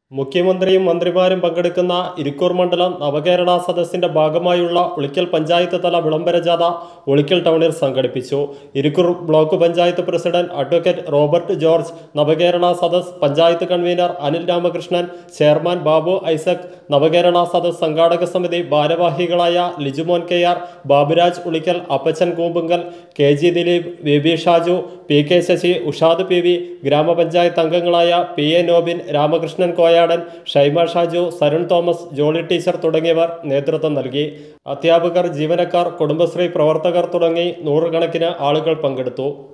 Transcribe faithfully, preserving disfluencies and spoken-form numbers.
മുഖ്യമന്ത്രിയും മന്ത്രിമാരും പങ്കെടുക്കുന്ന ഇരിക്കൂർ മണ്ഡലം നവകേരള സദസ്സിന്റെ ഭാഗമായുള്ള ഉളിക്കൽ പഞ്ചായത്ത് തല വിളംബര ജാഥ ഉളിക്കൽ ടൗണിൽ സംഘടിപ്പിച്ചു. Irikkur block panchayat president advocate Robert George, Navakerala Sadas panchayat convener Anil Ramakrishnan, chairman Babu Isaac, Navakerala Sadas സംഘാടക സമിതി ഭാരവാഹികളായ Lijumon K R, Baburaj Ulikkal, Appachan Koompunkal, K G Dileep, V B Shaju, P K Sasi, Ushad P V, ഗ്രാമപഞ്ചായത്ത് അംഗങ്ങളായ P A Nobin, Ramakrishnan Koyadan, Shaima Shaju, Sarun Thomas, Jolly teacher തുടങ്ങിയവർ നേതൃത്വം നൽകി. അധ്യാപകർ, ജീവനക്കാർ, കുടുംബശ്രീ പ്രവർത്തകർ തുടങ്ങി നൂറുകണക്കിന് ആളുകൾ പങ്കെടുത്തു.